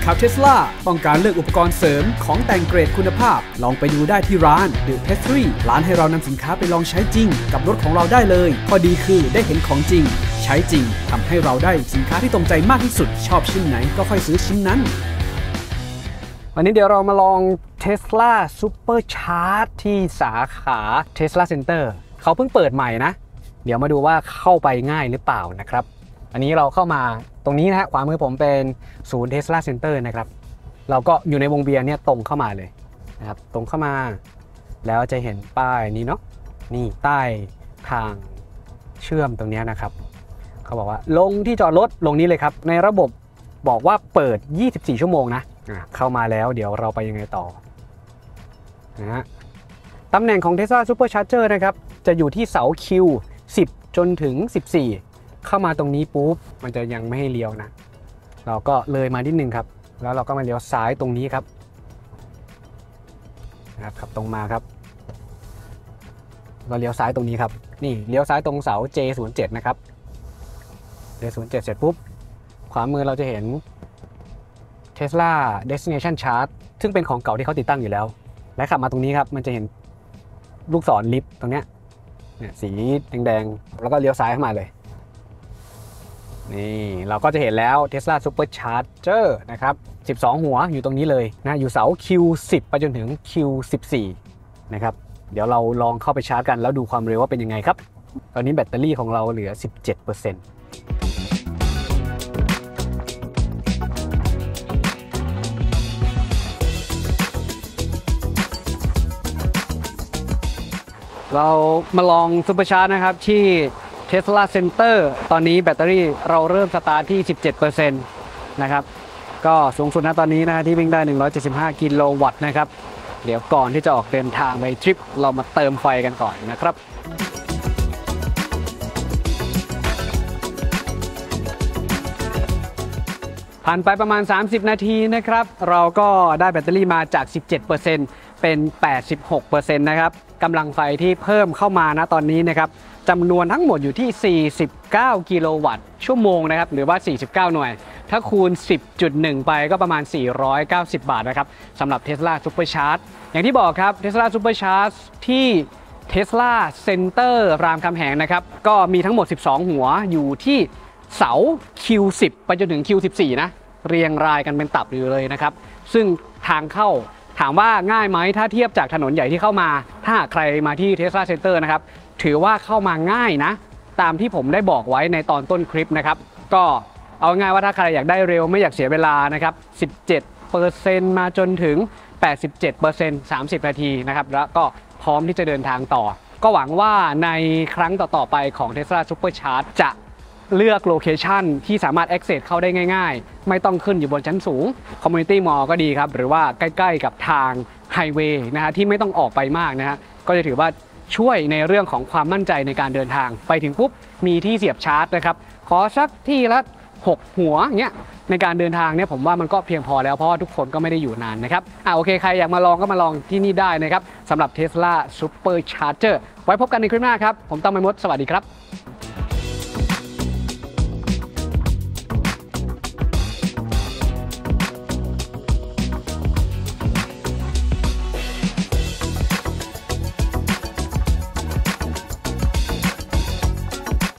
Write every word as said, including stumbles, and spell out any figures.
ขับ Tesla ต้องการเลือกอุปกรณ์เสริมของแต่งเกรดคุณภาพลองไปดูได้ที่ร้าน The Pastry ร้านให้เรานำสินค้าไปลองใช้จริงกับรถของเราได้เลยข้อดีคือได้เห็นของจริงใช้จริงทำให้เราได้สินค้าที่ตรงใจมากที่สุดชอบชิ้นไหนก็ค่อยซื้อชิ้นนั้นวันนี้เดี๋ยวเรามาลอง Tesla Supercharge ที่สาขา Tesla Center เขาเพิ่งเปิดใหม่นะเดี๋ยวมาดูว่าเข้าไปง่ายหรือเปล่านะครับอันนี้เราเข้ามาตรงนี้นะฮะขวามือผมเป็นศูนย์ Tesla Center นะครับเราก็อยู่ในวงเวียนเนี่ยตรงเข้ามาเลยนะครับตรงเข้ามาแล้วจะเห็นป้ายนี้เนาะนี่ใต้ทางเชื่อมตรงนี้นะครับเขาบอกว่าลงที่จอดรถลงนี้เลยครับในระบบบอกว่าเปิดยี่สิบสี่ชั่วโมงนะเข้ามาแล้วเดี๋ยวเราไปยังไงต่อนะฮะตำแหน่งของ Tesla Supercharger นะครับจะอยู่ที่เสา คิว สิบจนถึงสิบสี่เข้ามาตรงนี้ปุ๊บมันจะยังไม่ให้เลี้ยวนะเราก็เลยมานิดนึงครับแล้วเราก็มาเลี้ยวซ้ายตรงนี้ครับนะครับขับตรงมาครับเราเลี้ยวซ้ายตรงนี้ครับนี่เลี้ยวซ้ายตรงเสา เจ ศูนย์ เจ็ด นะครับ เจ ศูนย์ เจ็ด เสร็จปุ๊บขวามือเราจะเห็น Tesla Destination Charge ซึ่งเป็นของเก่าที่เขาติดตั้งอยู่แล้วและขับมาตรงนี้ครับมันจะเห็นลูกศรลิฟต์ตรงเนี้ยเนี่ยสีแดงๆแล้วก็เลี้ยวซ้ายเข้ามาเลยนี่เราก็จะเห็นแล้ว Tesla Supercharger นะครับสิบสองหัวอยู่ตรงนี้เลยนะอยู่เสา คิว สิบ ไปจนถึง คิว สิบสี่ นะครับเดี๋ยวเราลองเข้าไปชาร์จกันแล้วดูความเร็วว่าเป็นยังไงครับตอนนี้แบตเตอรี่ของเราเหลือ สิบเจ็ดเปอร์เซ็นต์ เรามาลองซูเปอร์ชาร์จนะครับที่ Tesla Center ตอนนี้แบตเตอรี่เราเริ่มสตาร์ทที่ สิบเจ็ดเปอร์เซ็นต์ นะครับก็สูงสุดนะตอนนี้นะที่วิ่งได้หนึ่งร้อยเจ็ดสิบห้ากิโลวัตต์นะครับเดี๋ยวก่อนที่จะออกเดินทางไปทริปเรามาเติมไฟกันก่อนนะครับผ่านไปประมาณสามสิบนาทีนะครับเราก็ได้แบตเตอรี่มาจาก สิบเจ็ดเปอร์เซ็นต์ เป็น แปดสิบหกเปอร์เซ็นต์ นะครับกำลังไฟที่เพิ่มเข้ามานะตอนนี้นะครับจำนวนทั้งหมดอยู่ที่สี่สิบเก้ากิโลวัตต์ชั่วโมงนะครับหรือว่าสี่สิบเก้าหน่วยถ้าคูณ สิบจุดหนึ่ง ไปก็ประมาณสี่ร้อยเก้าสิบบาทนะครับสำหรับ Tesla Supercharge อย่างที่บอกครับ Tesla Supercharge ที่ Tesla Center รามคำแหงนะครับก็มีทั้งหมดสิบสองหัวอยู่ที่เสา คิว สิบ ไปจนถึง คิว สิบสี่ นะเรียงรายกันเป็นตับอยู่เลยนะครับซึ่งทางเข้าถามว่าง่ายไหมถ้าเทียบจากถนนใหญ่ที่เข้ามาถ้าใครมาที่ Tesla Center นะครับถือว่าเข้ามาง่ายนะตามที่ผมได้บอกไว้ในตอนต้นคลิปนะครับก็เอาง่ายว่าถ้าใครอยากได้เร็วไม่อยากเสียเวลานะครับ สิบเจ็ดเปอร์เซ็นต์ มาจนถึง แปดสิบเจ็ดเปอร์เซ็นต์ สามสิบนาทีนะครับแล้วก็พร้อมที่จะเดินทางต่อก็หวังว่าในครั้งต่อๆไปของ Tesla Supercharge จะเลือกโลเคชันที่สามารถ access เข้าได้ง่ายๆไม่ต้องขึ้นอยู่บนชั้นสูง Community Mall ก็ดีครับหรือว่าใกล้ๆกับทางไฮเวย์นะฮะที่ไม่ต้องออกไปมากนะฮะก็จะถือว่าช่วยในเรื่องของความมั่นใจในการเดินทางไปถึงปุ๊บมีที่เสียบชาร์จนะครับขอสักที่ละหกหัวเงี้ยในการเดินทางเนี่ยผมว่ามันก็เพียงพอแล้วเพราะว่าทุกคนก็ไม่ได้อยู่นานนะครับอ่าโอเคใครอยากมาลองก็มาลองที่นี่ได้นะครับสำหรับ Tesla Supercharger ไว้พบกันในคลิปหน้าครับผมตั้มไมมดสวัสดีครับ